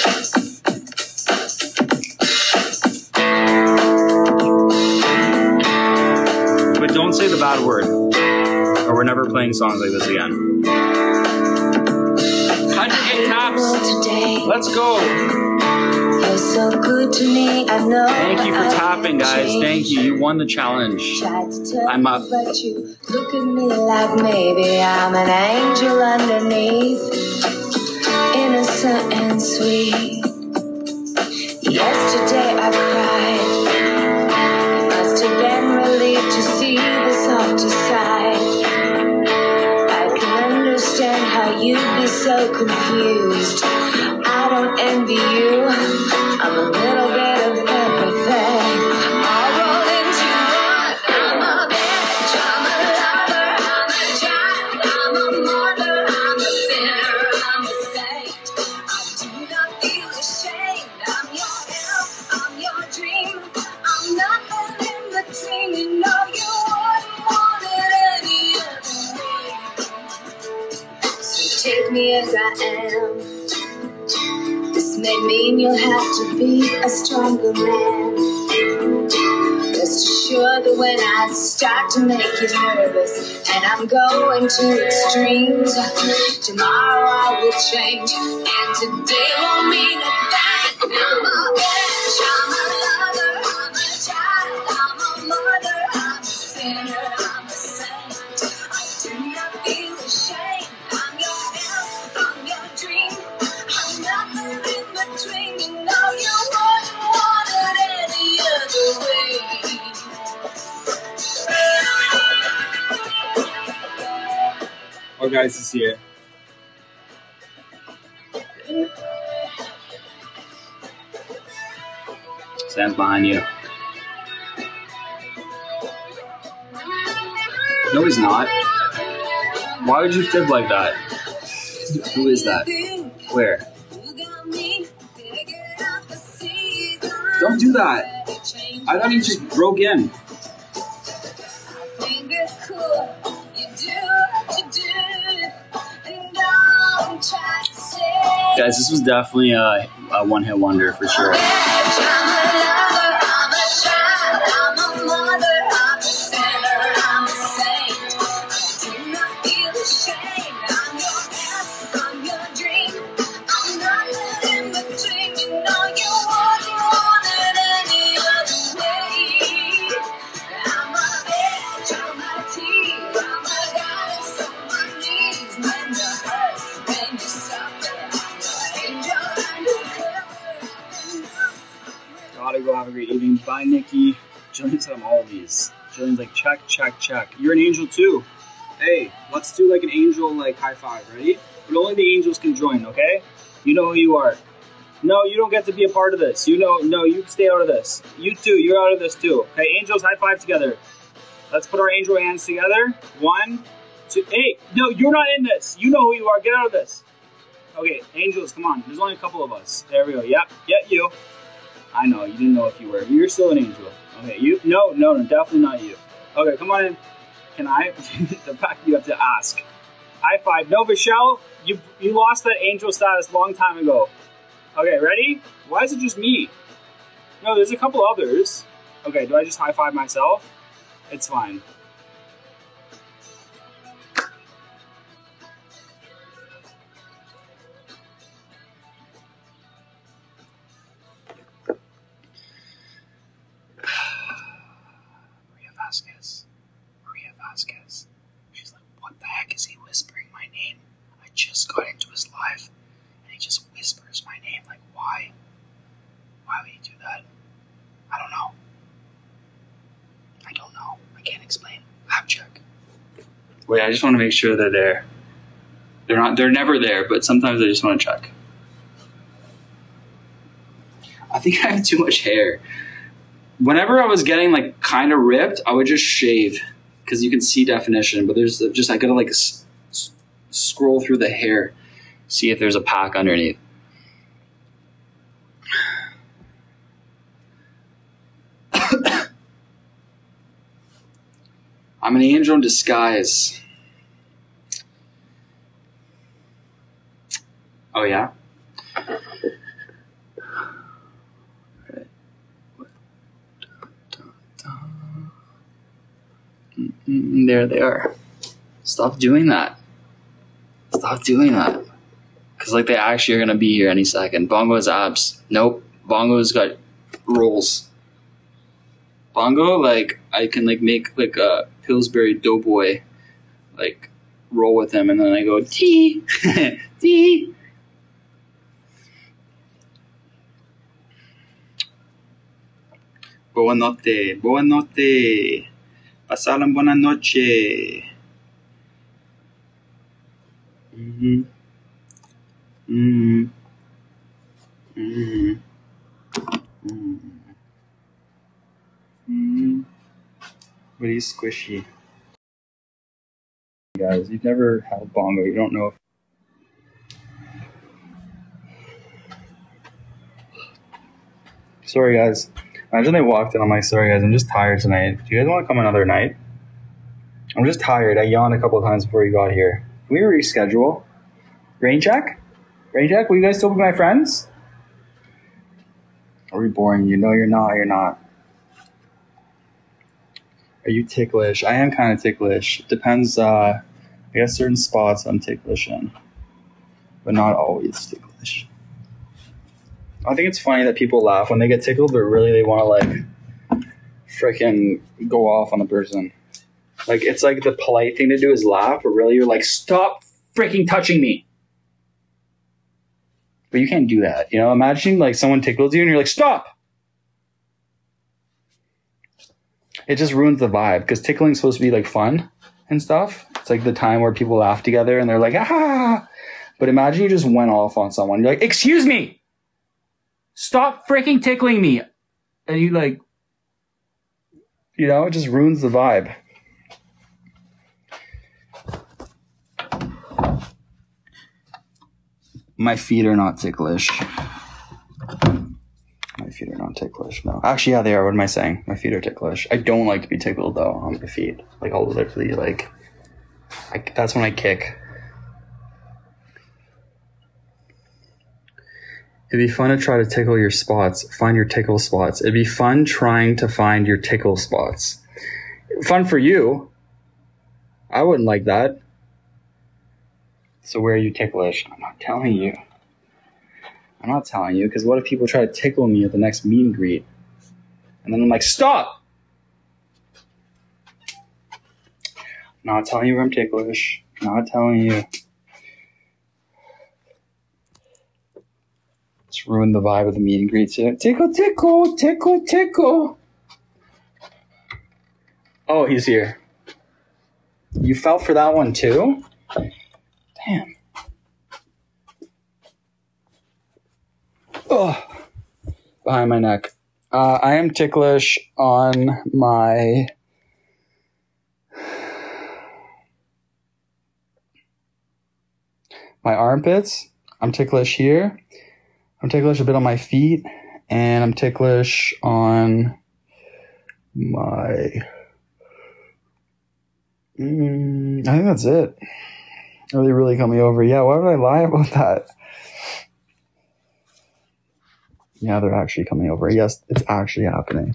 Speaker 1: But don't say the bad word, or we're never playing songs like this again. 100K taps. Let's go.
Speaker 2: You're so good to me, I know.
Speaker 1: Thank you for tapping, guys. Thank you. You won the challenge. I'm up.
Speaker 2: But you look at me like maybe I'm an angel underneath, innocent and sweet. Yesterday I cried. Must have been relieved to see the softer side. I can understand how you'd be so confused. I don't envy you. I'm a little bit of everything. All rolled into one. I'm a bitch, I'm a lover, I'm a child, I'm a mother, I'm a sinner, I'm a saint. I do not feel ashamed. I'm your help, I'm your dream. I'm nothing in between. You know you wouldn't want it any other way. So take me as I am. This may mean you'll have to be a stronger man. Rest assured that when I start to make you nervous and I'm going to extremes, tomorrow I will change and today won't mean a thing. I'm a bitch, I'm a lover, I'm a child, I'm a mother, I'm a sinner, I'm a saint. I do not feel ashamed. I'm your help, I'm your dream. I'm nothing in between. You know you wouldn't want it any other way.
Speaker 1: Oh, guys, is here. Stand behind you. No, he's not. Why would you fib like that? Who is that? Where? Don't do that. I thought he just broke in. Guys, this was definitely a one-hit wonder for sure. Gotta go have a great evening. Bye, Nikki. Jillian said I'm all of these. Jillian's like, check, check, check. You're an angel too. Hey, let's do like an angel like high five. Ready? But only the angels can join, okay? You know who you are. No, you don't get to be a part of this. You know, no, you stay out of this. You too, you're out of this too. Okay, angels, high five together. Let's put our angel hands together. 1, 2, hey, no, you're not in this. You know who you are. Get out of this. Okay, angels, come on. There's only a couple of us. There we go. Yep, you. I know, you didn't know if you were. You're still an angel. Okay, you, no, definitely not you. Okay, come on in. Can I? The fact you have to ask. High five. No, Michelle, you lost that angel status a long time ago. Okay, ready? Why is it just me? No, there's a couple others. Okay, do I just high five myself? It's fine. Maria Vasquez. She's like, what the heck is he whispering my name? I just got into his live and he just whispers my name. Like, why? Why would he do that? I don't know. I can't explain. Lab check. Wait, I just want to make sure they're there. They're never there, but sometimes I just want to check. I think I have too much hair. Whenever I was getting like kind of ripped, I would just shave because you can see definition, but there's just, I gotta like scroll through the hair, see if there's a pack underneath. I'm an angel in disguise. Oh yeah? There they are. Stop doing that. Stop doing that. Because Because, like, they actually are going to be here any second. Bongo has abs. Nope. Bongo's got rolls. Bongo, like, I can, like, make, like, a Pillsbury Doughboy, like, roll with him. And then I go, tee, tee. Buonanotte. Buonanotte. Pasalan buonanotte. Mm-hmm. Mm-hmm. Mm-hmm. Mm-hmm. What is squishy? Guys, you've never had a bongo. You don't know if... Sorry, guys. Imagine they walked in. I'm like, sorry, guys. I'm just tired tonight. Do you guys want to come another night? I'm just tired. I yawned a couple of times before you got here. Can we reschedule? Rain check? Rain check? Will you guys still be my friends? Are we boring you? No, you're not. You're not. Are you ticklish? I am kind of ticklish. It depends. I guess certain spots I'm ticklish in. But not always ticklish. I think it's funny that people laugh when they get tickled, but really they want to, like, freaking go off on the person. Like, it's like the polite thing to do is laugh, but really you're like, stop freaking touching me. But you can't do that. You know, imagine, like, someone tickles you and you're like, stop. It just ruins the vibe because tickling's supposed to be, like, fun and stuff. It's like the time where people laugh together and they're like, ah. But imagine you just went off on someone. You're like, excuse me. Stop freaking tickling me. And you, like, you know, it just ruins the vibe. My feet are not ticklish. My feet are not ticklish, no. Actually, yeah, they are. What am I saying? My feet are ticklish. I don't like to be tickled, though, on my feet. Like, I'll literally, like, that's when I kick. It'd be fun to try to tickle your spots. Find your tickle spots. It'd be fun trying to find your tickle spots. Fun for you. I wouldn't like that. So where are you ticklish? I'm not telling you. I'm not telling you, because what if people try to tickle me at the next meet and greet? And then I'm like, stop! I'm not telling you where I'm ticklish. I'm not telling you. Just ruin the vibe of the meet and greet. Tickle, tickle, tickle, tickle. Oh, he's here. You fell for that one too? Damn. Oh, behind my neck. I am ticklish on my armpits. I'm ticklish here. I'm ticklish a bit on my feet, and I'm ticklish on my... I think that's it. Are they really coming over? Yeah, why would I lie about that? Yeah, they're actually coming over. Yes, it's actually happening.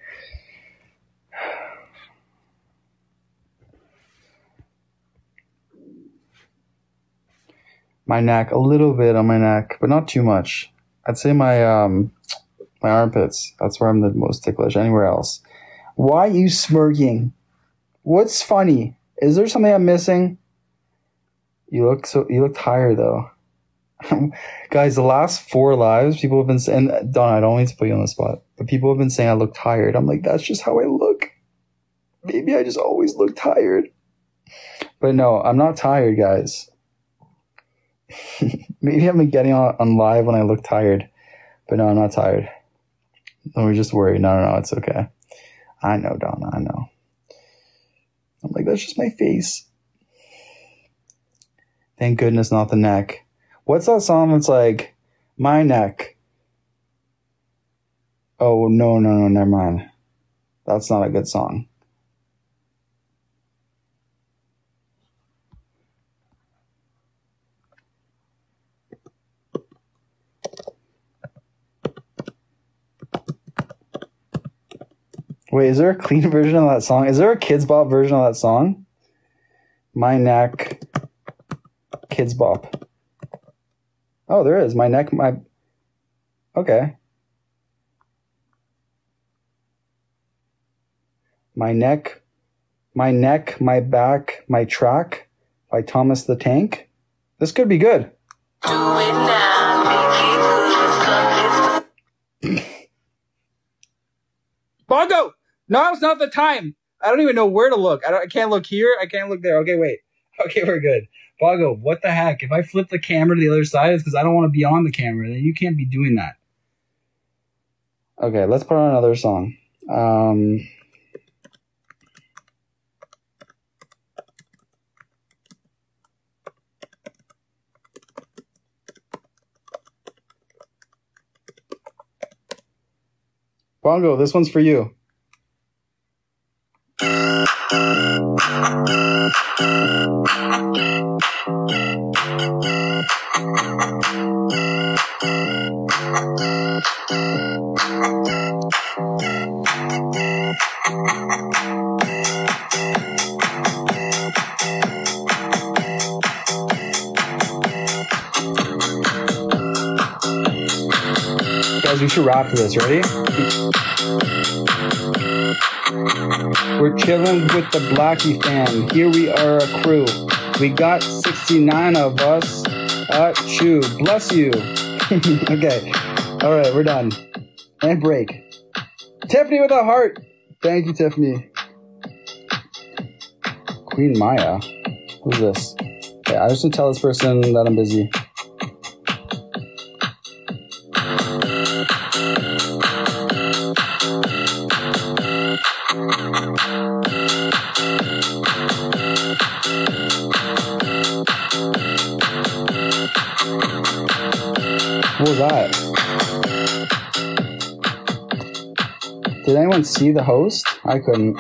Speaker 1: My neck, a little bit on my neck, but not too much. I'd say my armpits. That's where I'm the most ticklish. Anywhere else. Why are you smirking? What's funny? Is there something I'm missing? You look tired though. Guys, the last 4 lives, people have been saying, Donna, I don't mean to put you on the spot, but people have been saying I look tired. I'm like, that's just how I look. Maybe I just always look tired. But no, I'm not tired, guys. Maybe I've been getting on live when I look tired. But no, I'm not tired. Don't we just worry. No, it's okay. I know, Donna, I know. I'm like, that's just my face. Thank goodness not the neck. What's that song that's like, my neck? Oh, no, never mind. That's not a good song. Wait, is there a clean version of that song? Is there a Kids Bop version of that song? My neck, Kids Bop. Oh, there is. My neck, my... Okay. My neck, my back, my track by Thomas the Tank. This could be good.
Speaker 2: Do it now.
Speaker 1: Bongo! Now's not the time. I don't even know where to look. I can't look here. I can't look there. Okay, wait. Okay, we're good. Bongo, what the heck? If I flip the camera to the other side, it's because I don't want to be on the camera. Then you can't be doing that. Okay, let's put on another song. Bongo, this one's for you. Guys, we should rap for this. Ready? We're chilling with the Blackie fam. Here we are a crew. We got 69 of us. Chew. Bless you. Okay. All right, we're done. And break. Tiffany with a heart. Thank you, Tiffany. Queen Maya. Who's this? Okay, I just want to tell this person that I'm busy. What was that? Did anyone see the host? I couldn't.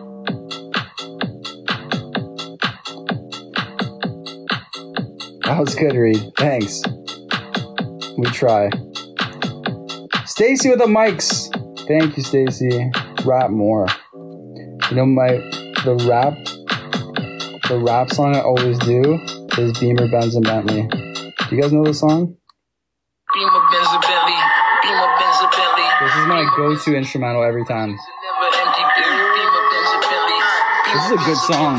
Speaker 1: That was good, Reed. Thanks. We try. Stacy with the mics. Thank you, Stacy. Rap more. You know, the rap song I always do is Beamer, Benz, and Bentley. Do you guys know this song?
Speaker 2: Beamer, Benz, and Bentley. Beamer, Benz, and Bentley.
Speaker 1: This is my go-to instrumental every time. This is a good song.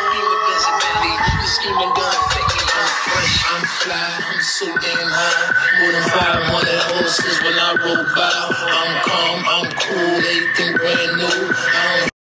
Speaker 2: I'm fly, I'm so damn high. More than 500 horses when I roll by. I'm calm, I'm cool, everything brand new. I don't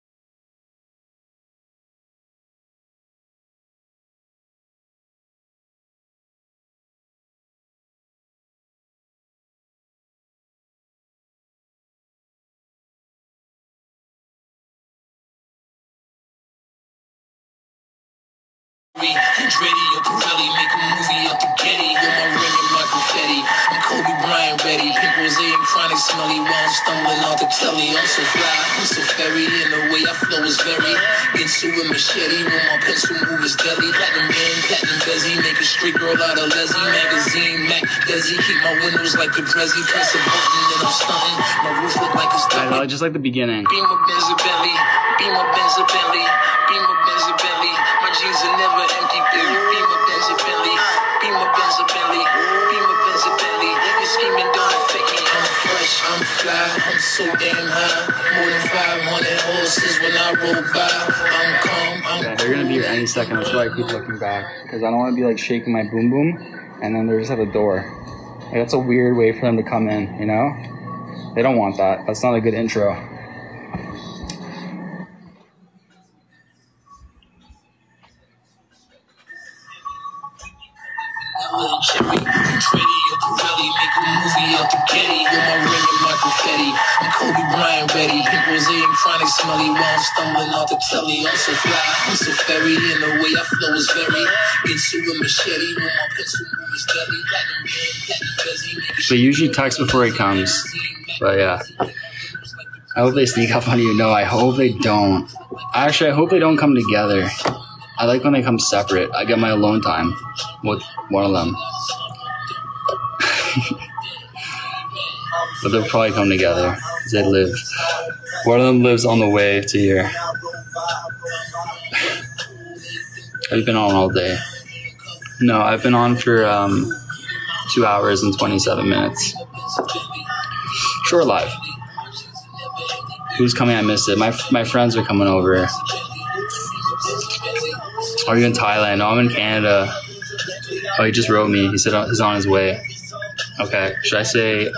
Speaker 2: Radio Pirelli, make a movie out the Getty. With my ring and my confetti. I'm Kobe Bryant ready. Pink rose and chronic smelly while I'm stumbling out the telly. I'm so fly, I'm so fairy. And the way I flow is very. Into a machete when my pencil move is deadly. Platinum man, platinum bezzy. Make a street girl out of Leslie. Magazine, Mac, Desi. Keep my windows like a Dresy. Press a button and I'm stunting. My roof look like a
Speaker 1: I know, just like the beginning.
Speaker 2: Beamer, Benz, and Bentley. Beamer, Benz, and Bentley. Beamer, Benz, and Bentley. My jeans are never empty. Beamer, Benz, and Bentley. Beamer, Benz, and Bentley. Beamer, Benz, and Bentley. Your scheming don't affect me. I'm fresh, I'm fly, I'm so damn high. More than 500 horses when I roll by. I'm calm, I'm
Speaker 1: Yeah, they're gonna be here any second. That's why I keep looking back, because I don't want to be like shaking my boom boom, and then they're just at the door. Like, that's a weird way for them to come in, you know? They don't want that. That's not a good intro.
Speaker 2: little cherry. Radio Pirelli, make a movie out the Getty. With my ring and my confetti. I'm Kobe Bryant ready. Pink rose and chronic smelly while I'm stumbling out the telly. I'm so fly, I'm so fairy. And the way I flow is very. Into a machete when my pencil move is deadly. Platinum man, platinum bezzy.
Speaker 1: They usually text before he comes, but yeah. I hope they sneak up on you. No, I hope they don't. Actually, I hope they don't come together. I like when they come separate. I get my alone time with one of them. But they'll probably come together because they live. One of them lives on the way to here. I've been on all day. No, I've been on for 2 hours and 27 minutes. Short live. Who's coming? I missed it. My friends are coming over. Are you in Thailand? No, I'm in Canada. Oh, he just wrote me. He said he's on his way. Okay. Should I say...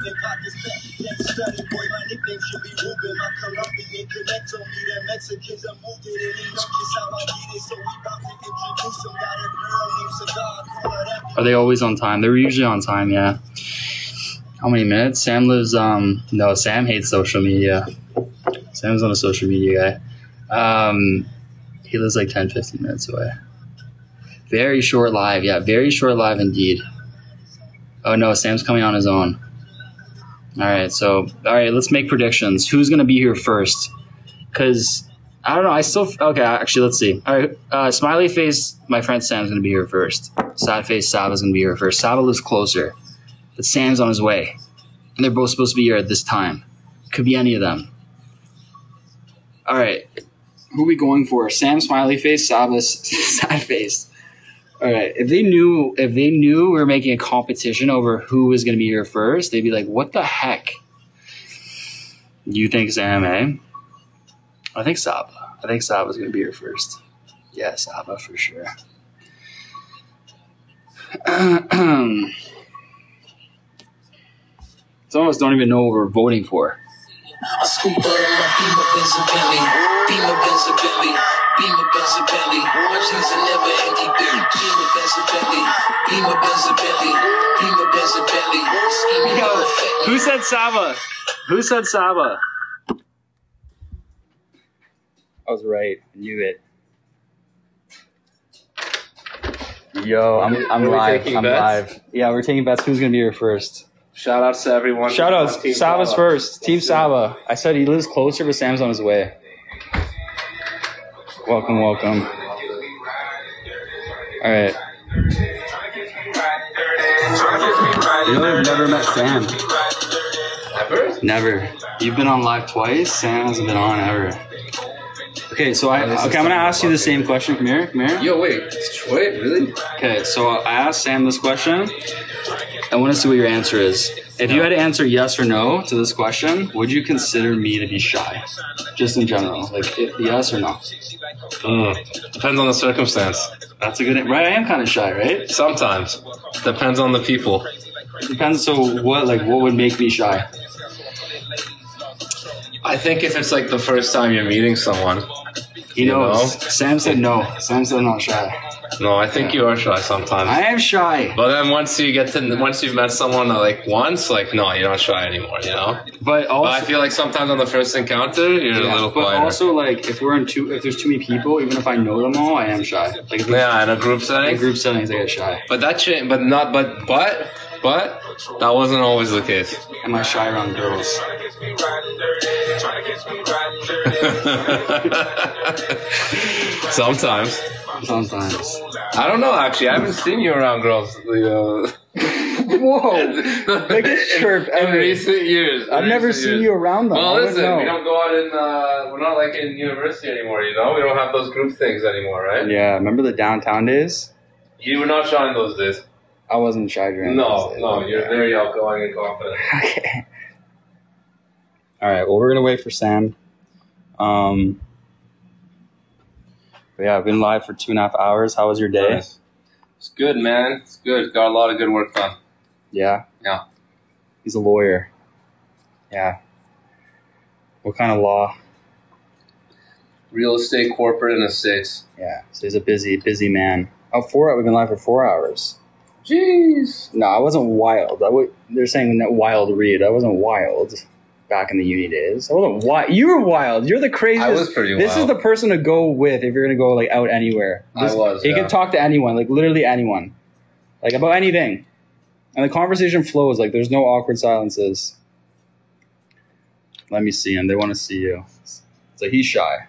Speaker 1: Are they always on time? They're usually on time, yeah. How many minutes? Sam lives... No, Sam hates social media. Sam's not a social media guy. He lives like 10, 15 minutes away. Very short live. Yeah, very short live indeed. Oh, no, Sam's coming on his own. All right, let's make predictions. Who's going to be here first? Because, I don't know, okay, actually, let's see. All right, smiley face, my friend Sam's going to be here first. Sad face, Saba's going to be here first. Saba lives closer, but Sam's on his way. And they're both supposed to be here at this time. Could be any of them. All right, who are we going for? Sam, smiley face, Saba, sad face. All right, if they knew we were making a competition over who was going to be here first, they'd be like, what the heck? You think Sam, eh? I think Saba. I think Saba's going to be here first. Yeah, Saba for sure. Some of us don't even know what we're voting for.
Speaker 2: I scoop up my Beamer Benz and Bentley, Beamer Benz and Bentley, Beamer Benz and Bentley. My jeans are never empty. Beamer Benz and Bentley, Beamer Benz and Bentley, Beamer Benz and Bentley.
Speaker 1: Yo, who said Saba? Who said Saba? I was right. I knew it. Yo, I'm live. I'm live. Yeah, we're taking bets. Who's gonna be here first?
Speaker 3: Shout outs to everyone.
Speaker 1: Shout outs. Saba's first. Team Saba. I said he lives closer, but Sam's on his way. Welcome, welcome. All right. You know, I've never met Sam.
Speaker 3: Ever?
Speaker 1: Never. You've been on live twice. Sam hasn't been on ever. Okay, so I'm gonna ask you the same question. Come here.
Speaker 3: Yo, wait, it's Troy, really?
Speaker 1: Okay, so I asked Sam this question. I want to see what your answer is. If you had to answer yes or no to this question, would you consider me to be shy? Just in general, like yes or no?
Speaker 3: Depends on the circumstance.
Speaker 1: That's a good. Right, I am kind of shy, right?
Speaker 3: Sometimes. Depends on the people.
Speaker 1: Depends. So what would make me shy?
Speaker 3: I think if it's like the first time you're meeting someone.
Speaker 1: He knows. Sam said no. Sam said I'm not shy.
Speaker 3: No, I think you are shy sometimes.
Speaker 1: I am shy.
Speaker 3: But then once you've met someone once, no, you're not shy anymore, you know?
Speaker 1: But
Speaker 3: I feel like sometimes on the first encounter, you're a little quieter.
Speaker 1: But also, if there's too many people, even if I know them all, I am shy.
Speaker 3: In a group setting?
Speaker 1: In group settings, I get shy.
Speaker 3: But that changed, but that wasn't always the case.
Speaker 1: Am I shy around girls?
Speaker 3: Sometimes. I don't know, actually. I haven't seen you around girls.
Speaker 1: Whoa. Biggest chirp ever.
Speaker 3: In recent years.
Speaker 1: I've never seen you around them.
Speaker 3: Well, listen, we don't go out we're not in university anymore, you know? We don't have those group things anymore, right?
Speaker 1: Yeah, remember the downtown days?
Speaker 3: You were not shy in those days.
Speaker 1: I wasn't shy during those days.
Speaker 3: No, you're very outgoing and confident.
Speaker 1: Okay. All right, well, we're going to wait for Sam. I've been live for 2.5 hours. How was your day?
Speaker 3: Nice. It's good, man. It's good. Got a lot of good work done.
Speaker 1: Yeah?
Speaker 3: Yeah.
Speaker 1: He's a lawyer. Yeah. What kind of law?
Speaker 3: Real estate, corporate, and estates.
Speaker 1: Yeah, so he's a busy man. We've been live for 4 hours.
Speaker 3: Jeez.
Speaker 1: No, I wasn't wild. They're saying that wild read. I wasn't wild back in the uni days. I wasn't wild. You were wild. You're the craziest.
Speaker 3: I was pretty wild.
Speaker 1: This is the person to go with if you're going to go out anywhere. You can talk to anyone, literally anyone. About anything. And the conversation flows. There's no awkward silences. Let me see him. They want to see you. So he's shy.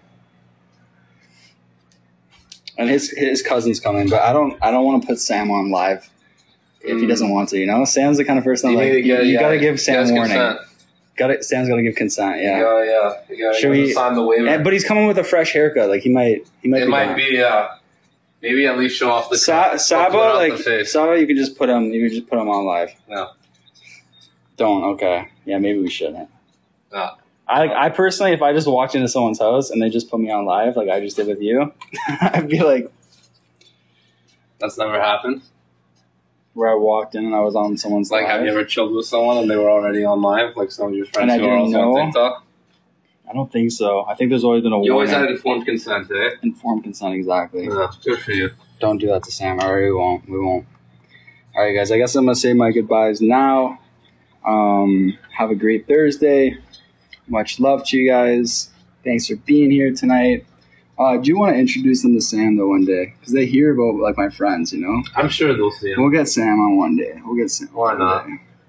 Speaker 1: And his cousin's coming, but I don't want to put Sam on live if he doesn't want to, you know? Sam's the kind of person you got to give Sam warning. Sam's got to give consent, yeah.
Speaker 3: You gotta sign the waiver.
Speaker 1: But he's coming with a fresh haircut. He might be.
Speaker 3: Yeah. Maybe at least show off the
Speaker 1: Sabo, like
Speaker 3: the face.
Speaker 1: Sabo, you could just put him. You could just put him on live.
Speaker 3: No.
Speaker 1: Don't. Okay. Yeah, maybe we shouldn't.
Speaker 3: No.
Speaker 1: I personally, if I just walked into someone's house and they just put me on live, like I just did with you, I'd be like,
Speaker 3: That's never happened.
Speaker 1: where I walked in and I was on someone's
Speaker 3: Like,
Speaker 1: live.
Speaker 3: have you ever chilled with someone and they were already on live? Like some of your friends
Speaker 1: And I
Speaker 3: who are
Speaker 1: didn't
Speaker 3: also
Speaker 1: know?
Speaker 3: on TikTok?
Speaker 1: I don't think so. I think there's always been a
Speaker 3: You always
Speaker 1: warning.
Speaker 3: had informed consent, eh?
Speaker 1: Informed consent, exactly.
Speaker 3: Yeah, good for you.
Speaker 1: Don't do that to Sam. All right, we won't. We won't. All right, guys. I guess I'm gonna say my goodbyes now. Have a great Thursday. Much love to you guys. Thanks for being here tonight. I do want to introduce them to Sam though one day because they hear about like my friends. You know,
Speaker 3: I'm sure they'll see him.
Speaker 1: we'll get Sam on one day. We'll get Sam.
Speaker 3: Why
Speaker 1: one
Speaker 3: not?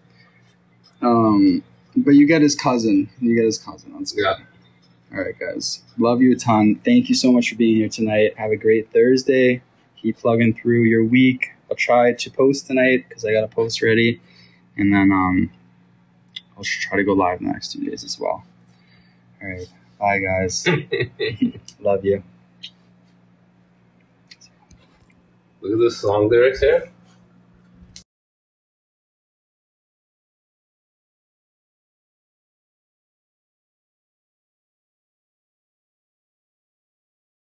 Speaker 1: day. But you get his cousin. You get his cousin. That's good.
Speaker 3: Yeah.
Speaker 1: All right, guys. Love you a ton. Thank you so much for being here tonight. Have a great Thursday. Keep plugging through your week. I'll try to post tonight because I got a post ready. And then I'll try to go live the next 2 days as well. All right. Bye, guys. Love you.
Speaker 3: Look at the song lyrics here.